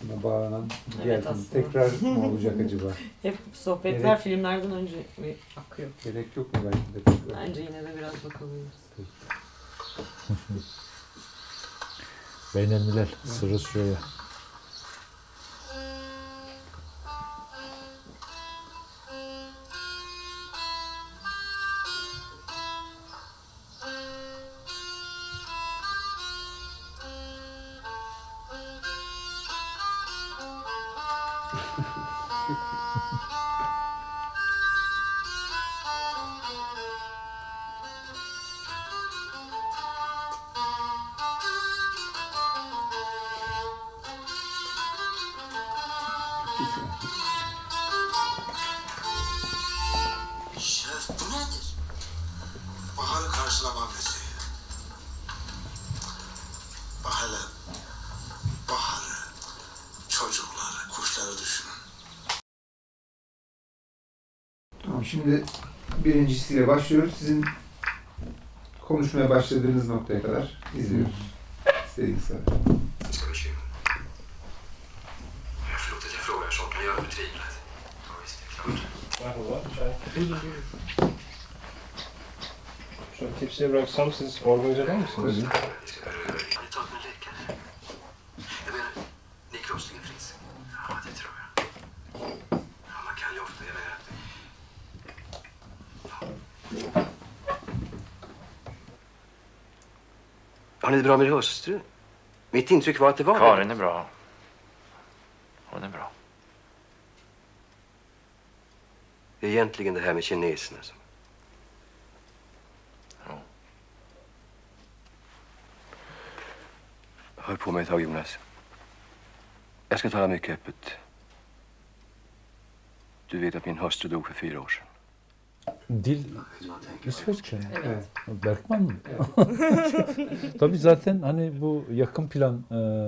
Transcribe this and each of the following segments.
buna bağlanan Evet, konu aslında. tekrar mı olacak acaba? Hep sohbetler filmlerden önce akıyor. Gerek yok mu belki de tekrar? Bence yine de biraz bakabiliriz. Beynelmiler, Sırrı Süreyya. Şef bu nedir? Baharı karşılama müziği. Bak hele baharı, çocukları, kuşları düşünün. Tamam, şimdi birincisiyle başlıyoruz. Sizin konuşmaya başladığınız noktaya kadar izliyoruz. İstediğiniz kadar. Ska vi se. Förlåt att jag frågar sånt, men jag är förtvivlad. Ja, visst, det är klart. Så tipsar jag om siz organize mısınız? Vi tar med läkare. Jag menar, ni är kroppsligen frisk. Ja, det tror jag. Ja, man kan ju ofta, jag menar. Har ni det bra med hustru? Mitt intryck var att det var... Karin är bra. Hon är bra. Det är egentligen det här med kineserna som... Ja. Hör på mig ett tag, Jonas. Jag ska tala mycket öppet. Du vet att min hustru dog för 4 år sedan. Dil İsveççe. Evet. Bergman mı? Tabii zaten hani bu yakın plan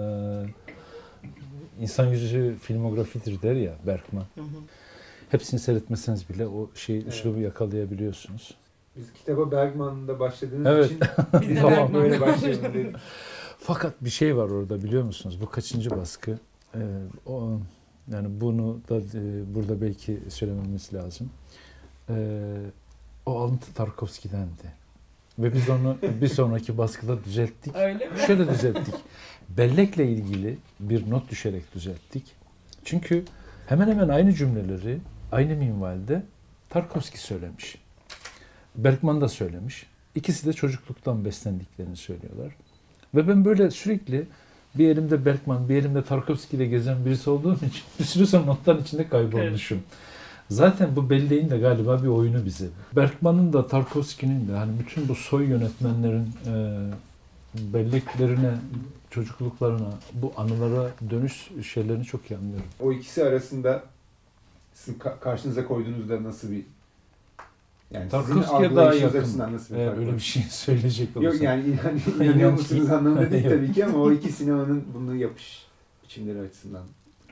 insan yüzü filmografidir der ya Bergman. Hepsini seyretmeseniz bile o üslubu yakalayabiliyorsunuz. Biz kitaba Bergman'da başladığınız Evet. için Biz de tamam Bergman. böyle başlayalım dedik. Fakat bir şey var orada biliyor musunuz? Bu kaçıncı baskı? Yani bunu da burada belki söylememiz lazım. O alıntı Tarkovski'dendi. Ve biz onu bir sonraki baskıda düzelttik. Öyle mi? Şöyle düzelttik. Bellekle ilgili bir not düşerek düzelttik. Çünkü hemen hemen aynı cümleleri aynı minvalde Tarkovski söylemiş. Bergman da söylemiş. İkisi de çocukluktan beslendiklerini söylüyorlar. Ve ben böyle sürekli bir elimde Bergman, bir elimde Tarkovski ile gezen birisi olduğum için bir süre sonra notların içinde kaybolmuşum. Evet. Zaten bu belleğin de galiba bir oyunu bize. Bergman'ın da Tarkovski'nin de hani bütün bu soy yönetmenlerin belleklerine, çocukluklarına, bu anılara dönüş şeylerini çok iyi anlıyorum. O ikisi arasında sizin karşınıza koyduğunuzda nasıl bir yani Tarkovski'ye daha yakın. Nasıl bir fark öyle var? bir şey söyleyecek olursam. Yok yani inanıyor musunuz anlamında değil tabii ki ama o iki sinemanın bunu yapış biçimleri açısından.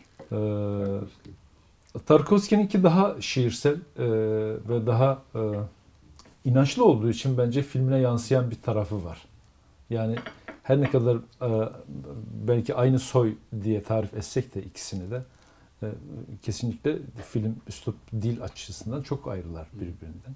Tarkovski'ninki daha şiirsel ve daha inançlı olduğu için bence filmine yansıyan bir tarafı var. Yani her ne kadar belki aynı soy diye tarif etsek de ikisini de kesinlikle film üslup dil açısından çok ayrılar birbirinden.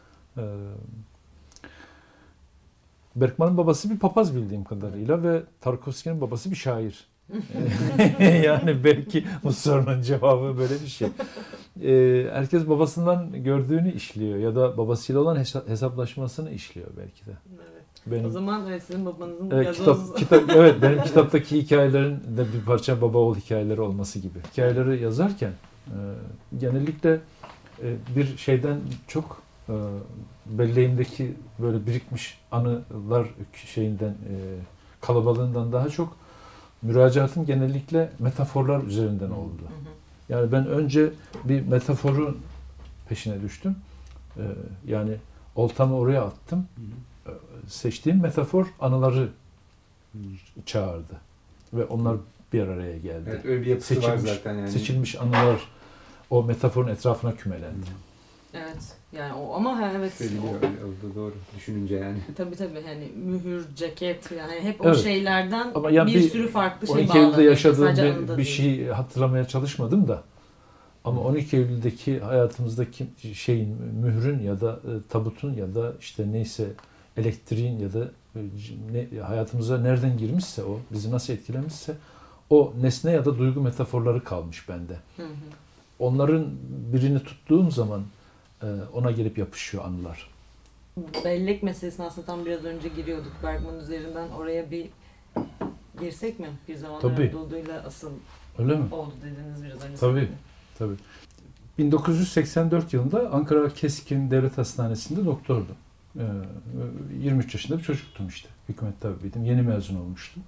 Bergman'ın babası bir papaz bildiğim kadarıyla ve Tarkovski'nin babası bir şair. Yani belki bu sorunun cevabı böyle bir şey. Herkes babasından gördüğünü işliyor ya da babasıyla olan hesaplaşmasını işliyor belki de. Evet. Benim, o zaman sizin babanızın gazoz... evet, benim kitaptaki hikayelerin de bir parça baba oğul hikayeleri olması gibi. Hikayeleri yazarken genellikle bir şeyden çok belleğimdeki böyle birikmiş anılar şeyinden kalabalığından daha çok müracaatım genellikle metaforlar üzerinden oldu. Yani ben önce bir metaforun peşine düştüm. Yani oltamı oraya attım. Seçtiğim metafor anıları çağırdı. Ve onlar bir araya geldi. Evet, öyle bir yapısı var zaten yani. Seçilmiş anılar o metaforun etrafına kümelendi. Evet. Yani o ama evet. Söyleniyor öyle, doğru. Düşününce yani. Tabii hani mühür, ceket yani hep Evet. o şeylerden Ama yani bir sürü farklı şey 12 Eylül'de bağlanıyor. yaşadığım Sadece bir anıda değil. şeyi hatırlamaya çalışmadım da. Ama 12 Eylül'deki hayatımızdaki şeyin, mührün ya da tabutun ya da işte neyse elektriğin ya da hayatımıza nereden girmişse o, bizi nasıl etkilemişse o nesne ya da duygu metaforları kalmış bende. Hı hı. Onların birini tuttuğum zaman ona gelip yapışıyor anılar. Bellek meselesine aslında tam biraz önce giriyorduk. Bergman üzerinden oraya bir girsek mi? Bir zamanlar Tabii. Anadolu'yla asıl Öyle mi? oldu dediniz biraz önce. Tabii. Tabii. 1984 yılında Ankara Keskin Devlet Hastanesi'nde doktordum. 23 yaşında bir çocuktum işte. Hükümet tabibiydim. Yeni mezun olmuştum.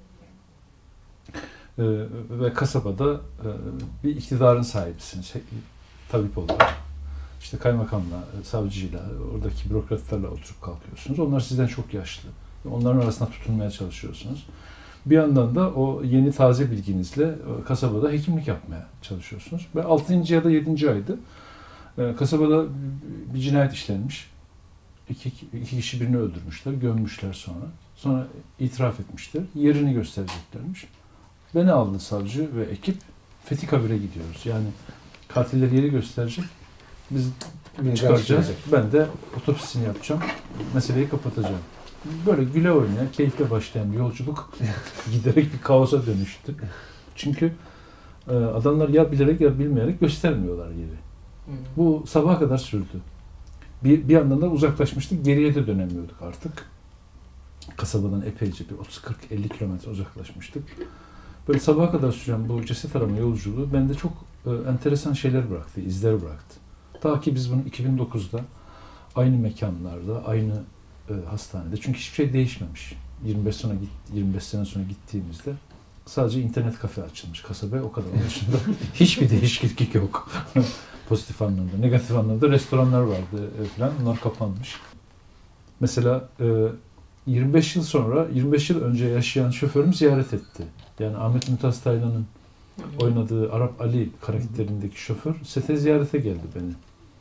Ve kasabada bir iktidarın sahibisiniz. Tabip olarak. İşte kaymakamla, savcıyla, oradaki bürokratlarla oturup kalkıyorsunuz. Onlar sizden çok yaşlı. Onların arasına tutunmaya çalışıyorsunuz. Bir yandan da o yeni taze bilginizle kasabada hekimlik yapmaya çalışıyorsunuz. Ve 6. ya da 7. aydı. Kasabada bir cinayet işlenmiş. İki kişi birini öldürmüşler, gömmüşler sonra. Sonra itiraf etmişler. Yerini göstereceklermiş. Beni aldı savcı ve ekip. Fethi Kabir'e gidiyoruz. Yani katiller yeri gösterecek. Biz çıkaracağız. Ben de otopsisini yapacağım. Meseleyi kapatacağım. Böyle güle oynaya, keyifle başlayan bir yolculuk giderek bir kaosa dönüştü. Çünkü adamlar ya bilerek ya bilmeyerek göstermiyorlar yeri. Bu sabaha kadar sürdü. Bir yandan da uzaklaşmıştık, geriye de dönemiyorduk artık. Kasabadan epeyce bir 30-40-50 kilometre uzaklaşmıştık. Böyle sabaha kadar süren bu ceset arama yolculuğu bende çok enteresan şeyler bıraktı, izler bıraktı. Ta ki biz bunu 2009'da aynı mekanlarda, aynı hastanede. Çünkü hiçbir şey değişmemiş. 25 sene sonra gittiğimizde sadece internet kafe açılmış kasabaya, o kadar. Onun dışında hiçbir değişiklik yok. Pozitif anlamda. Negatif anlamda restoranlar vardı falan. Onlar kapanmış. Mesela 25 yıl sonra, 25 yıl önce yaşayan şoförüm ziyaret etti. Yani Ahmet Mümtaz Taylan'ın oynadığı Arap Ali karakterindeki şoför sete ziyarete geldi beni.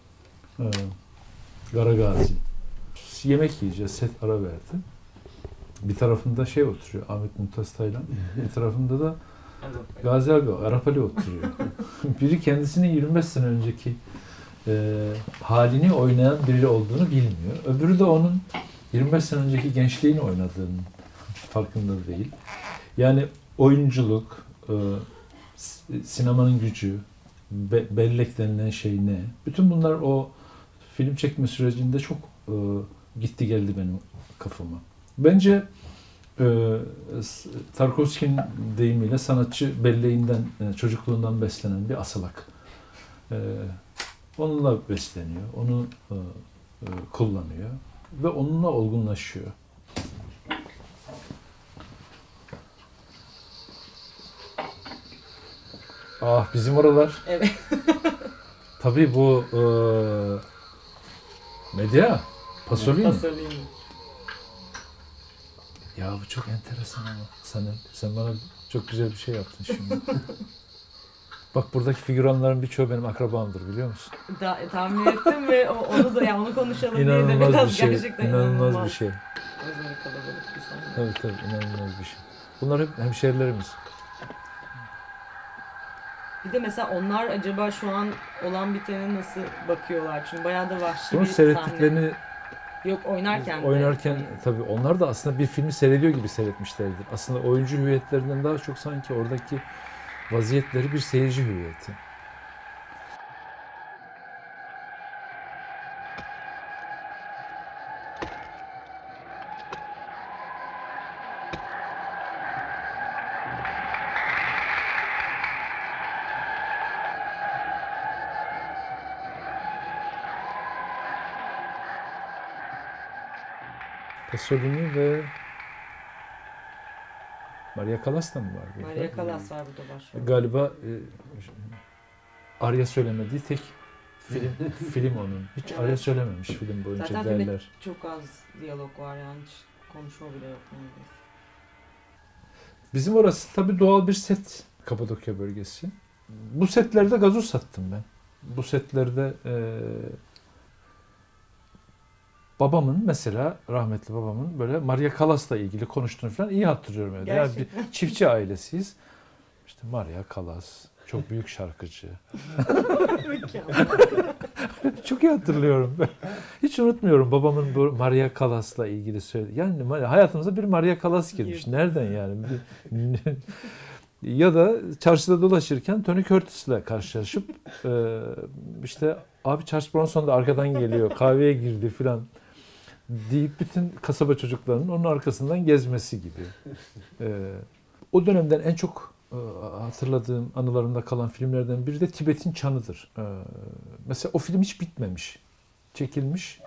Garagazi. Yemek yiyeceğiz, set ara verdi. Bir tarafında şey oturuyor, Ahmet Mümtaz Taylan. Bir tarafında da Gazi abi, Arap Ali oturuyor. Biri kendisinin 25 sene önceki halini oynayan biri olduğunu bilmiyor. Öbürü de onun 25 sene önceki gençliğini oynadığının farkında değil. Yani oyunculuk, sinemanın gücü, bellek denilen şey ne? Bütün bunlar o film çekme sürecinde çok gitti geldi benim kafama. Bence Tarkovski'nin deyimiyle sanatçı belleğinden, çocukluğundan beslenen bir asalak. Onunla besleniyor, onu kullanıyor ve onunla olgunlaşıyor. Ah, bizim oralar. Evet. Tabii bu Medya, Pasolini. Ya bu çok enteresan ama. Sen bana çok güzel bir şey yaptın şimdi. Bak buradaki figüranların birçoğu benim akrabamdır, biliyor musun? Tahmin ettim ve onu da onu konuşalım diye de İnanılmaz biraz bir şey. gerçekten İnanılmaz bir şey. Özür kalabalık bir sahne. Evet tabii, inanılmaz bir şey. Bunlar hep hemşehrilerimiz. Bir de mesela onlar acaba şu an olan bitene nasıl bakıyorlar? Çünkü bayağı da vahşi Bunu bir seyrettiklerini sahne. Yok oynarken de. oynarken tabii onlar da aslında bir filmi seyrediyor gibi seyretmişlerdir. Aslında oyuncu hüviyetlerinden daha çok sanki oradaki vaziyetleri bir seyirci hüviyeti. Pasolini ve Maria Callas da mı var burada? Maria Callas var burada başrol. Galiba arya söylemediği tek film onun. Hiç arya söylememiş film boyunca Zaten derler. filmde çok az diyalog var yani hiç konuşma bile yok neredeyse. Bizim orası tabii doğal bir set, Kapadokya bölgesi. Bu setlerde gazoz sattım ben. Bu setlerde babamın mesela rahmetli babamın böyle Maria Callas'la ilgili konuştuğunu falan iyi hatırlıyorum evde. Yani bir çiftçi ailesiyiz. İşte Maria Callas çok büyük şarkıcı. Çok iyi hatırlıyorum. Hiç unutmuyorum babamın bu Maria Callas'la ilgili söyledi. Yani hayatımıza bir Maria Callas girmiş. Nereden yani? Ya da çarşıda dolaşırken Tony Curtis'le karşılaşıp işte abi Charles Bronson da arkadan geliyor, kahveye girdi filan deyip bütün kasaba çocuklarının onun arkasından gezmesi gibi. O dönemden en çok hatırladığım, anılarımda kalan filmlerden biri de Tibet'in Çanı'dır. Mesela o film hiç bitmemiş. Çekilmiş.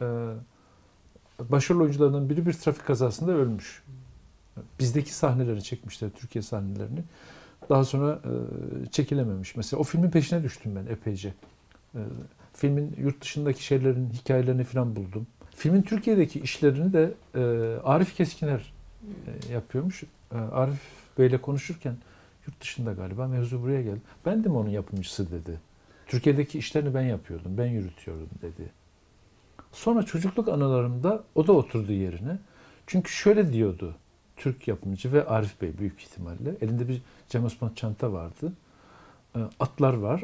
Başrol oyuncularından biri bir trafik kazasında ölmüş. Bizdeki sahnelerini çekmişler, Türkiye sahnelerini. Daha sonra çekilememiş. Mesela o filmin peşine düştüm ben epeyce. Filmin yurt dışındaki şeylerin, hikayelerini falan buldum. Filmin Türkiye'deki işlerini de Arif Keskiner yapıyormuş. Arif Bey'le konuşurken yurt dışında galiba mevzu buraya geldi. Ben de mi onun yapımcısı dedi. Türkiye'deki işlerini ben yapıyordum, ben yürütüyordum dedi. Sonra çocukluk anılarımda o da oturdu yerine. Çünkü şöyle diyordu Türk yapımcı ve Arif Bey büyük ihtimalle. Elinde bir Cem Osman çanta vardı. Atlar var.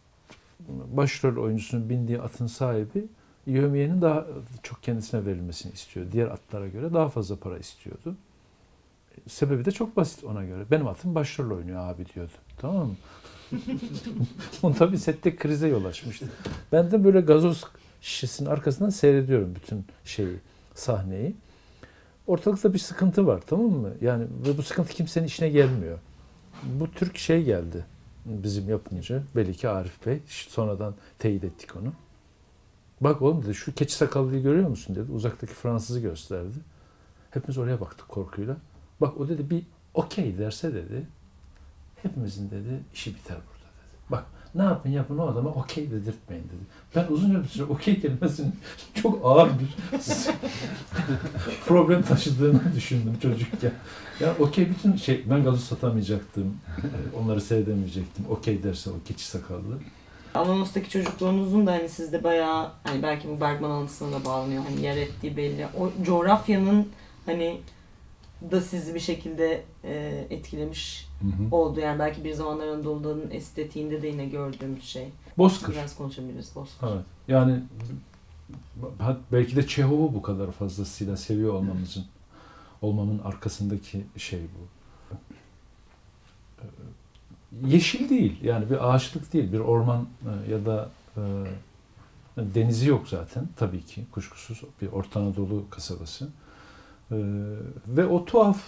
Başrol oyuncusunun bindiği atın sahibi yevmiyenin daha çok kendisine verilmesini istiyor. Diğer atlara göre daha fazla para istiyordu. Sebebi de çok basit ona göre. Benim atım başrol oynuyor abi diyordu. Tamam mı? O tabii sette krize yol açmıştı. Ben de böyle gazoz şişesinin arkasından seyrediyorum bütün sahneyi. Ortalıkta bir sıkıntı var, tamam mı? Yani ve bu sıkıntı kimsenin işine gelmiyor. Bu Türk geldi bizim yapımcı. Belli ki Arif Bey. Sonradan teyit ettik onu. Bak oğlum dedi, şu keçi sakallıyı görüyor musun dedi. Uzaktaki Fransızı gösterdi. Hepimiz oraya baktık korkuyla. Bak o dedi bir okey derse dedi. Hepimizin dedi işi biter burada dedi. Bak ne yapın o adama okey dedirtmeyin dedi. Ben uzunca bir süre okey kelimesinin çok ağır bir problem taşıdığını düşündüm çocukken. Ya okey bütün ben gazoz satamayacaktım. Onları seyredemeyecektim. Okey derse o keçi sakallı. Avanos'taki çocukluğunuzun da hani sizde bayağı hani belki bu Bergman anısına da bağlanıyor. Hani yer ettiği belli. O coğrafyanın hani da sizi bir şekilde etkilemiş oldu. Yani belki bir zamanlar Anadolu'nun estetiğinde de yine gördüğümüz şey. Bozkır. Biraz konuşabiliriz. Bozkır. Evet. Yani belki de Çehov'u bu kadar fazlasıyla seviyor olmamın arkasındaki şey bu. Yeşil değil. Yani bir ağaçlık değil. Bir orman ya da denizi yok zaten. Tabii ki kuşkusuz bir Orta Anadolu kasabası. Ve o tuhaf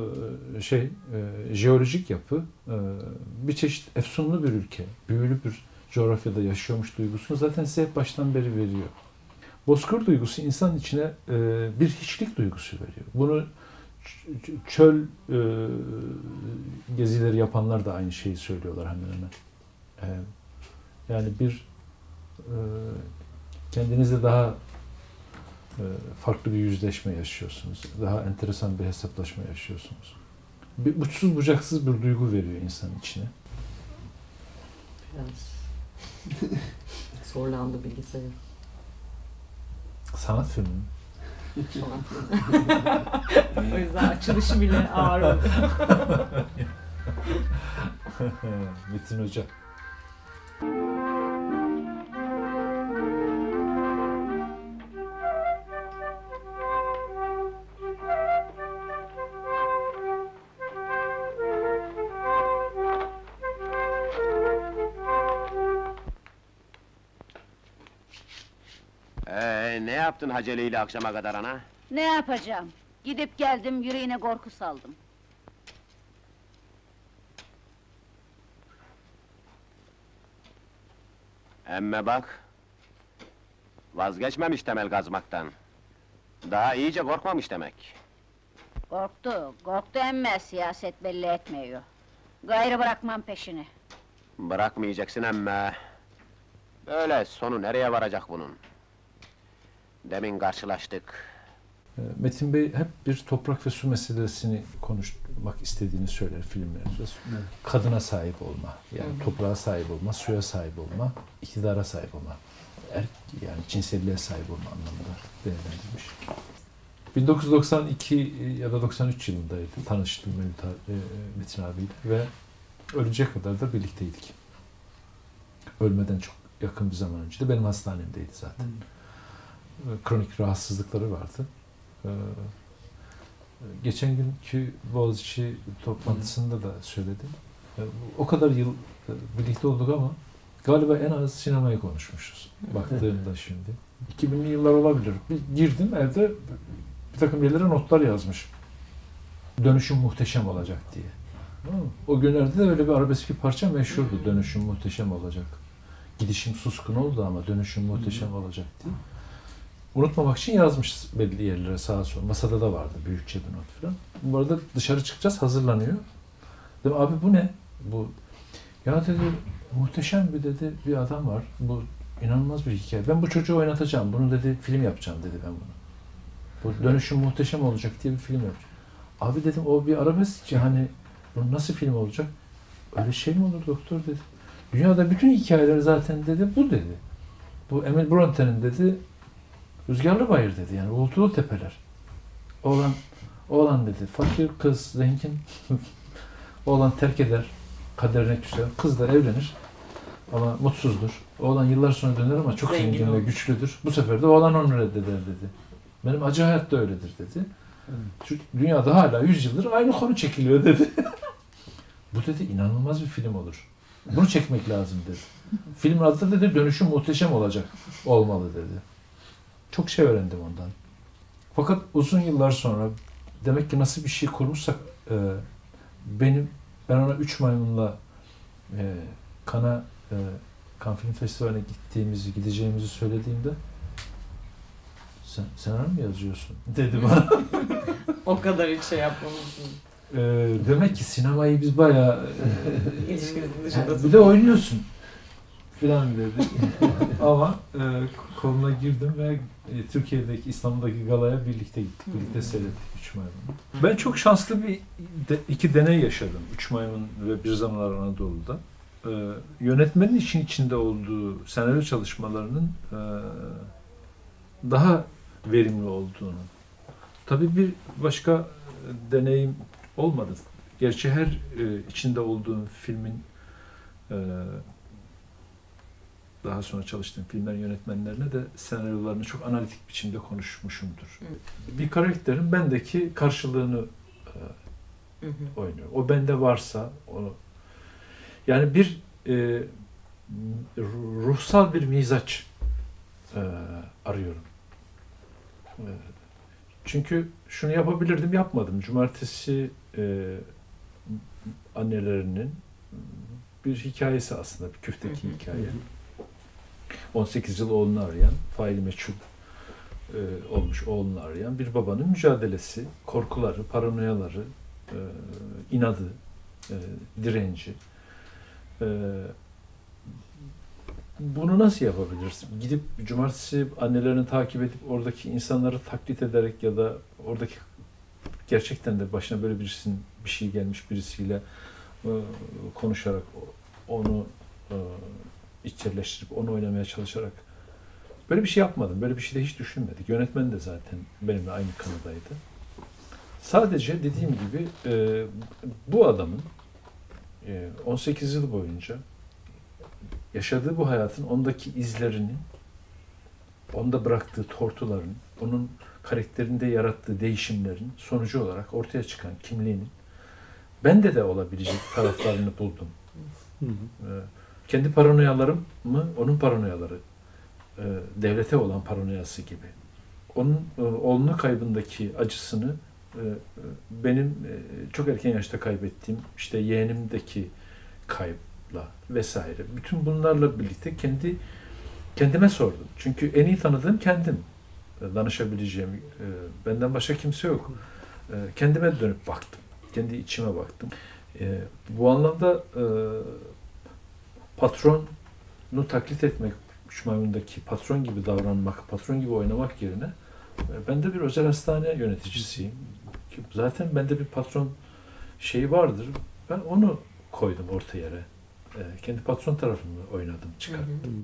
jeolojik yapı bir çeşit efsunlu bir ülke, büyülü bir coğrafyada yaşıyormuş duygusunu zaten size hep baştan beri veriyor. Bozkır duygusu insanın içine bir hiçlik duygusu veriyor. Bunu çöl gezileri yapanlar da aynı şeyi söylüyorlar hemen hemen. Yani bir kendinizle daha farklı bir yüzleşme yaşıyorsunuz. Daha enteresan bir hesaplaşma yaşıyorsunuz. Bir uçsuz bucaksız bir duygu veriyor insanın içine. Biraz zorlandı bilgisayar. Sanat filmi. O yüzden açılışı bile ağır oldu. Metin Hoca. Ne yaptın Haceli ile akşama kadar ana? Ne yapacağım? Gidip geldim, yüreğine korku saldım. Emme bak! Vazgeçmemiş temel kazmaktan. Daha iyice korkmamış demek. Korktu emme, siyaset belli etmiyor. Gayrı bırakmam peşini. Bırakmayacaksın emme. Böyle sonu nereye varacak bunun? Demin karşılaştık. Metin Bey hep bir toprak ve su meselesini konuşmak istediğini söyler filmlerinde. Evet. Kadına sahip olma, yani toprağa sahip olma, suya sahip olma, iktidara sahip olma. yani cinselliğe sahip olma anlamında değerlendirmiş. 1992 ya da 93 yılındaydı. Tanıştım Metin abiyle ve ölünceye kadar da birlikteydik. Ölmeden çok yakın bir zaman önce de benim hastanemdeydi zaten. Kronik rahatsızlıkları vardı. Geçen günkü Boğaziçi toplantısında da söyledim. O kadar yıl birlikte olduk ama galiba en az sinemayı konuşmuşuz. Baktığımda şimdi. 2000'li yıllar olabilir. Bir girdim evde bir takım yerlere notlar yazmış. Dönüşüm muhteşem olacak diye. O günlerde de öyle bir arabesk bir parça meşhurdu. Dönüşüm muhteşem olacak. Gidişim suskun oldu ama dönüşüm muhteşem olacak diye. Unutmamak için yazmış belli yerlere sağa sola. Masada da vardı büyükçe bir not falan. Bu arada dışarı çıkacağız, hazırlanıyor. Dedim abi bu ne? Bu ya dedi muhteşem bir adam var. Bu inanılmaz bir hikaye. Ben bu çocuğu oynatacağım. Bunu dedi film yapacağım dedi ben bunu. Bu dönüşüm muhteşem olacak diye bir film yapacağım. Abi dedim o bir arabesk hani bu nasıl film olacak? Öyle şey mi olur doktor dedi. Dünyada bütün hikayeler zaten dedi bu dedi. Bu Emil Bronte'nin dedi Rüzgarlı Bayır dedi yani uğultulu tepeler. Oğlan dedi fakir kız zengin oğlan terk eder kaderine küser. Kız da evlenir ama mutsuzdur. Oğlan yıllar sonra döner ama çok zengin ve güçlüdür. Bu sefer de oğlan onu reddeder dedi. Benim acı hayat da öyledir dedi. Dünyada hala 100 yıldır aynı konu çekiliyor dedi. Bu dedi inanılmaz bir film olur. Bunu çekmek lazım dedi. Filmin adı dedi dönüşüm muhteşem olacak. Olmalı dedi. Çok şey öğrendim ondan. Fakat uzun yıllar sonra demek ki nasıl bir şey kurmuşsak ben ona 3 maymunla Cannes Film Festivali'ne gideceğimizi söylediğimde sen senaryo mu yazıyorsun dedi bana. O kadar hiç şey yapmamışsın. Demek ki sinemayı biz bayağı İlişkinizin dışında. bir de oynuyorsun filan dedi. Ama koluna girdim ve Türkiye'deki, İstanbul'daki galaya birlikte gittik. Birlikte seyrettik 3 Maymun'u. Ben çok şanslı iki deney yaşadım. 3 Maymun ve Bir Zamanlar Anadolu'da. Yönetmenin işin içinde olduğu senaryo çalışmalarının daha verimli olduğunu. Tabii bir başka deneyim olmadı. Gerçi her içinde olduğum filmin daha sonra çalıştığım filmlerin yönetmenlerine de senaryolarını çok analitik biçimde konuşmuşumdur. Bir karakterin bendeki karşılığını oynuyor. O bende varsa onu yani bir ruhsal bir mizaç arıyorum. Çünkü şunu yapabilirdim, yapmadım. Cumartesi annelerinin bir hikayesi aslında, bir küfteki hikaye. 18 yıl oğlunu arayan, faili meçhul olmuş oğlunu arayan bir babanın mücadelesi, korkuları, paranoyaları, inadı, direnci. Bunu nasıl yapabilirsin? Gidip cumartesi annelerini takip edip oradaki insanları taklit ederek ya da oradaki gerçekten de başına böyle birisinin bir şey gelmiş birisiyle konuşarak onu içselleştirip onu oynamaya çalışarak böyle bir şey yapmadım. Böyle bir şey de hiç düşünmedik. Yönetmen de zaten benimle aynı kanıdaydı. Sadece dediğim gibi bu adamın 18 yıl boyunca yaşadığı bu hayatın ondaki izlerinin, onda bıraktığı tortuların, onun karakterinde yarattığı değişimlerin sonucu olarak ortaya çıkan kimliğinin bende de olabilecek taraflarını buldum. Kendi paranoyalarım mı, onun paranoyaları, devlete olan paranoyası gibi. Onun oğlunun kaybındaki acısını benim çok erken yaşta kaybettiğim, işte yeğenimdeki kaybla vesaire. Bütün bunlarla birlikte kendime sordum. Çünkü en iyi tanıdığım kendim. Danışabileceğim, benden başka kimse yok. Kendime dönüp baktım. Kendi içime baktım. Bu anlamda patronu taklit etmek, Üç Maymun'daki patron gibi davranmak, patron gibi oynamak yerine ben de bir özel hastane yöneticisiyim. Zaten bende bir patron şeyi vardır. Ben onu koydum orta yere. kendi patron tarafımı oynadım, çıkarttım.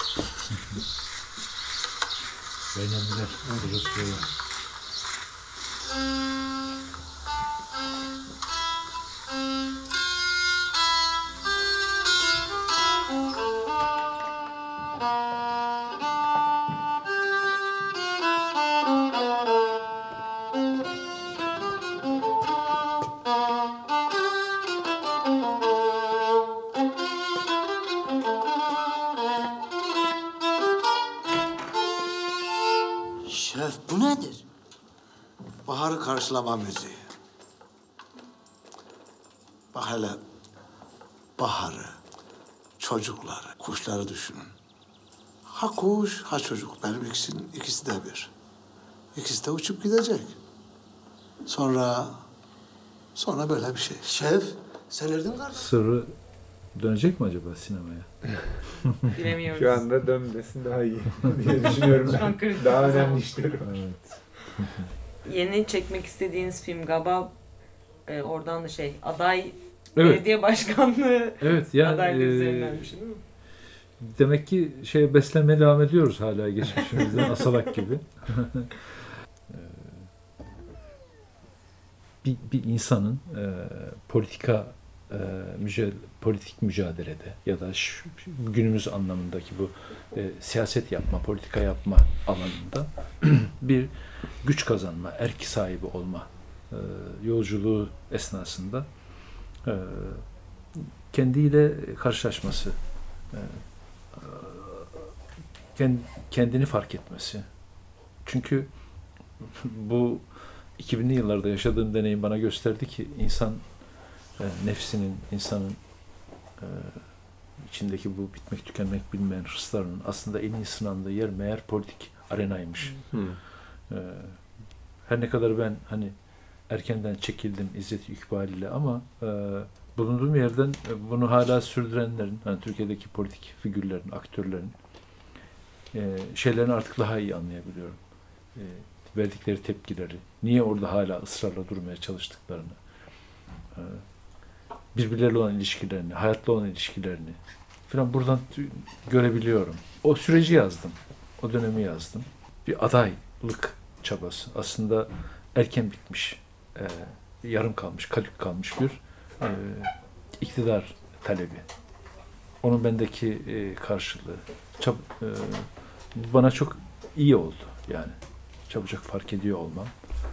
Beğenenler, sırasıyla. Şef bu nedir? Baharı karşılama müziği. Bak hele baharı, çocukları, kuşları düşünün. Ha kuş, ha çocuk. Benim ikisi de bir. İkisi de uçup gidecek. Sonra böyle bir şey. Şef, sen nereden kardeş? Sırrı dönecek mi acaba sinemaya? Bilemiyoruz. Şu anda dönmesin daha iyi diye düşünüyorum ben. Daha önemli işlerim var. Evet. Yeni çekmek istediğiniz film galiba oradan da aday Evet. belediye başkanlığı Evet, yani adaylığı üzerindenmiş değil mi? demek ki beslenmeye devam ediyoruz hala geçmişimizden asalak gibi. bir insanın politik mücadelede ya da günümüz anlamındaki bu siyaset yapma, politika yapma alanında bir güç kazanma, erk sahibi olma yolculuğu esnasında kendiyle karşılaşması, kendini fark etmesi. Çünkü bu 2000'li yıllarda yaşadığım deneyim bana gösterdi ki insan nefsinin, insanın içindeki bu bitmek tükenmek bilmeyen hırslarının aslında en iyi sınandığı yer meğer politik arenaymış. Her ne kadar ben erkenden çekildim izzet-i ikbaliyle ama bulunduğum yerden bunu hala sürdürenlerin, Türkiye'deki politik figürlerin, aktörlerin şeylerini artık daha iyi anlayabiliyorum. Verdikleri tepkileri, niye orada hala ısrarla durmaya çalıştıklarını, birbirleriyle olan ilişkilerini, hayatla olan ilişkilerini falan buradan görebiliyorum. O süreci yazdım, o dönemi yazdım. Bir adaylık çabası, aslında erken bitmiş, yarım kalmış, kalük kalmış bir iktidar talebi. Onun bendeki karşılığı bana çok iyi oldu yani. Çabucak fark ediyor olmam.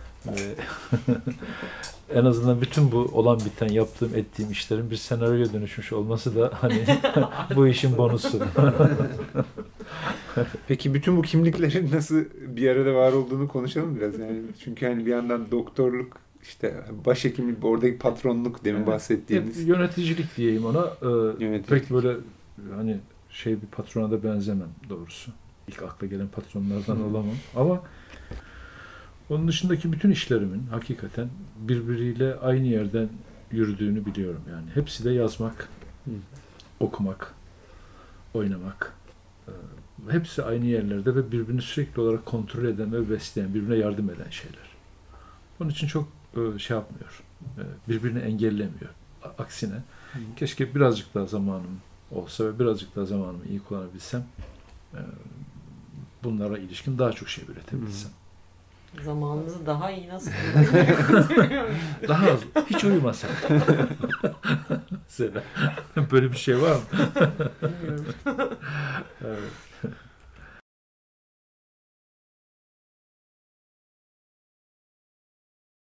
En azından bütün bu olan biten, yaptığım, ettiğim işlerin bir senaryoya dönüşmüş olması da bu işin bonusu. Peki bütün bu kimliklerin nasıl bir arada var olduğunu konuşalım biraz yani. Çünkü bir yandan doktorluk, başhekimlik, oradaki patronluk demin bahsettiğiniz. Yöneticilik diyeyim ona. Pek böyle bir patrona da benzemem doğrusu. İlk akla gelen patronlardan olamam. Ama onun dışındaki bütün işlerimin hakikaten birbiriyle aynı yerden yürüdüğünü biliyorum yani. Hepsi de yazmak, okumak, oynamak. Hepsi aynı yerlerde ve birbirini sürekli olarak kontrol eden ve besleyen, birbirine yardım eden şeyler. Onun için çok yapmıyor. Birbirini engellemiyor. Aksine keşke birazcık daha zamanım olsa ve birazcık daha zamanımı iyi kullanabilsem bunlara ilişkin daha çok şey üretebilsem. Zamanınızı daha iyi nasıl daha az. Hiç uyumasak. Böyle bir şey var mı? bilmiyorum. Evet.